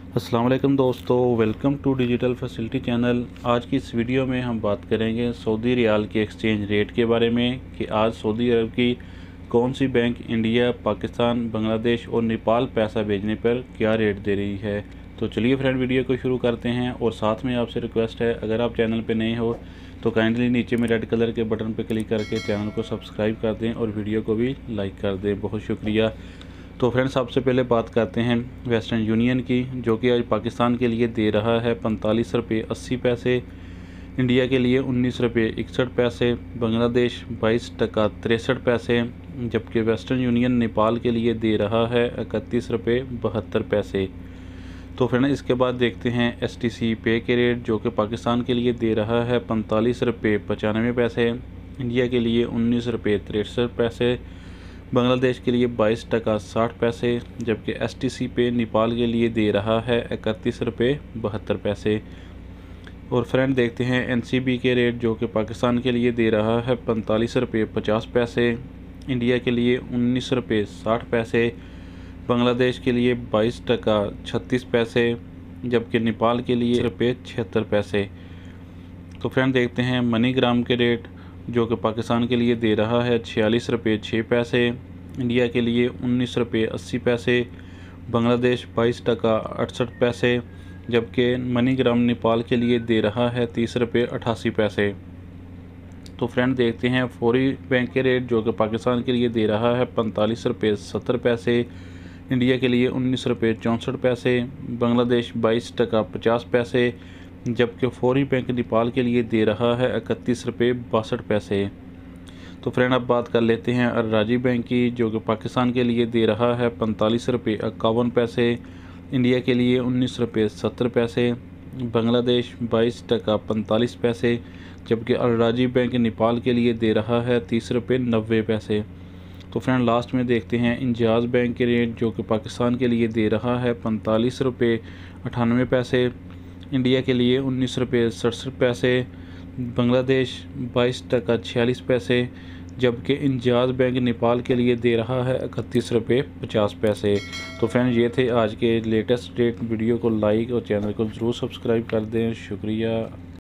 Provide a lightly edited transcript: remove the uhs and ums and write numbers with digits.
अस्सलाम वालेकुम दोस्तों, welcome to digital facility channel. आज की इस वीडियो में हम बात करेंगे सऊदी रियाल के एक्सचेंज रेट के बारे में कि आज सऊदी अरब की कौन सी बैंक इंडिया, पाकिस्तान, बांग्लादेश और नेपाल पैसा भेजने पर क्या रेट दे रही है। तो चलिए फ्रेंड, वीडियो को शुरू करते हैं। और साथ में आपसे रिक्वेस्ट है, अगर आप चैनल पर नए हो तो काइंडली नीचे में रेड कलर के बटन पर क्लिक करके चैनल को सब्सक्राइब कर दें और वीडियो को भी लाइक कर दें। बहुत शुक्रिया। तो फ्रेंड्स, सबसे पहले बात करते हैं वेस्टर्न यूनियन की, जो कि आज पाकिस्तान के लिए दे रहा है 45 रुपये 80 पैसे, इंडिया के लिए 19 रुपये 61 पैसे, बांग्लादेश 22 टका 63 पैसे, जबकि वेस्टर्न यूनियन नेपाल के लिए दे रहा है 31 रुपये 72 पैसे। तो फ्रेंड, इसके बाद देखते हैं STC पे के रेट, जो कि पाकिस्तान के लिए दे रहा है 45 रुपये 95 पैसे, इंडिया के लिए 19 रुपये 63 पैसे, बांग्लादेश के लिए 22 टका 60 पैसे, जबकि STC पे नेपाल के लिए दे रहा है 31 रुपये 72 पैसे। और फ्रेंड, देखते हैं NCB के रेट, जो कि पाकिस्तान के लिए दे रहा है 45 रुपये 50 पैसे, इंडिया के लिए 19 रुपये 60 पैसे, बांग्लादेश के लिए 22 टका 36 पैसे, जबकि नेपाल के लिए रुपये 76 पैसे। तो फ्रेंड, देखते हैं मनीग्राम के रेट, जो कि पाकिस्तान के लिए दे रहा है 46 रुपये 6 पैसे, इंडिया के लिए 19 रुपये 80 पैसे, बांग्लादेश 22 टका 68 पैसे, जबकि मनीग्राम नेपाल के लिए दे रहा है 30 रुपये 88 पैसे। तो फ्रेंड, देखते हैं फौरी बैंक के रेट, जो कि पाकिस्तान के लिए दे रहा है 45 रुपये 70 पैसे, इंडिया के लिए 19 रुपये 64 पैसे, बांग्लादेश 22 टका 50 पैसे, जबकि फौरी बैंक नेपाल के लिए दे रहा है 31 रुपये 62 पैसे। तो फ्रेंड, अब बात कर लेते हैं अर्राजी बैंक की, जो कि पाकिस्तान के लिए दे रहा है 45 रुपये 51 पैसे, इंडिया के लिए 19 रुपये 70 पैसे, बांग्लादेश 22 टका 45 पैसे, जबकि अर्राजी बैंक नेपाल के लिए दे रहा है 30 रुपये 90 पैसे। तो फ्रेंड, लास्ट में देखते हैं इंजाज बैंक के रेट, जो कि पाकिस्तान के लिए दे रहा है 45 रुपये 98 पैसे, इंडिया के लिए 19 रुपये 67 पैसे, बांग्लादेश 22 टका 46 पैसे, जबकि इंजाज बैंक नेपाल के लिए दे रहा है 31 रुपये 50 पैसे। तो फ्रेंड, ये थे आज के लेटेस्ट रेट। वीडियो को लाइक और चैनल को ज़रूर सब्सक्राइब कर दें। शुक्रिया।